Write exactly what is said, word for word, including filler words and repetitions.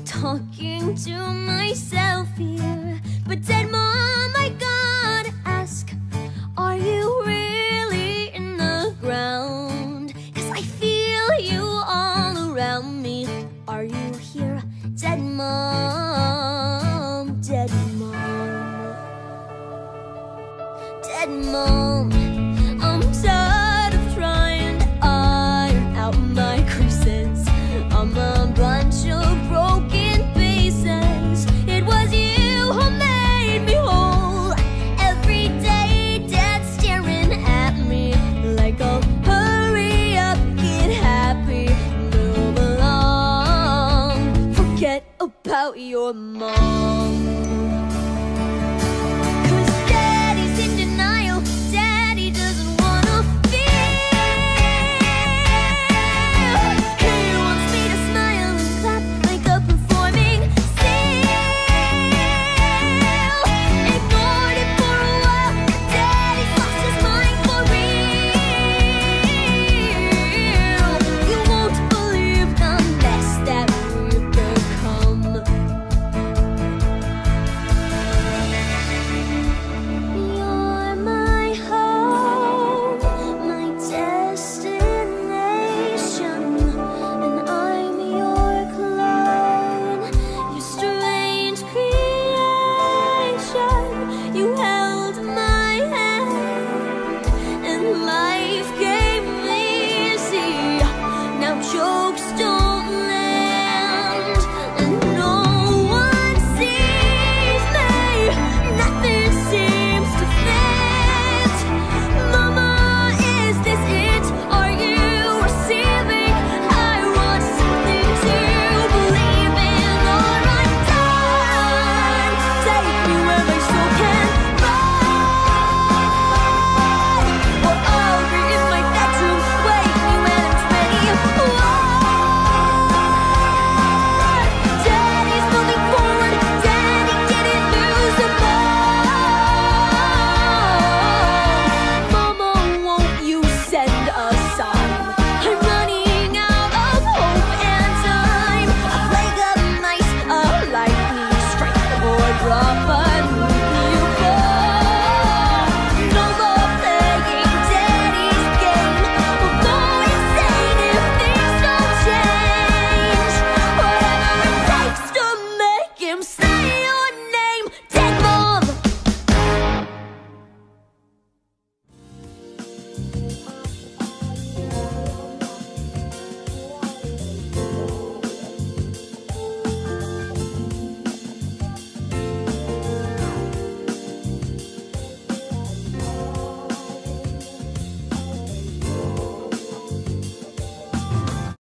talking to myself here. But Dead Mom, I gotta ask, are you really in the ground? 'Cause I feel you all around me. Are you here, Dead Mom? Dead Mom. Dead Mom, I'm tired of trying to iron out my creases. I'm a bunch of broken pieces. It was you who made me whole. Every day, Dad's staring at me like, oh, hurry up, get happy, move along, forget about your mom. 'Cause Daddy's in denial, Daddy doesn't wanna feel. He wants me to smile and clap like a performing seal. Ignored it for a while, Daddy's lost his mind for real. You won't believe the mess that we've become. You're my home, my destination, and I'm your clone, your strange creation. You have